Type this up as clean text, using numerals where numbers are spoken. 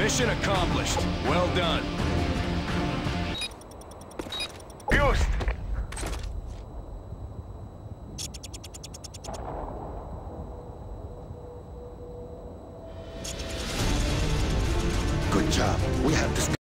Mission accomplished. Well done. Fused. Good job. We have this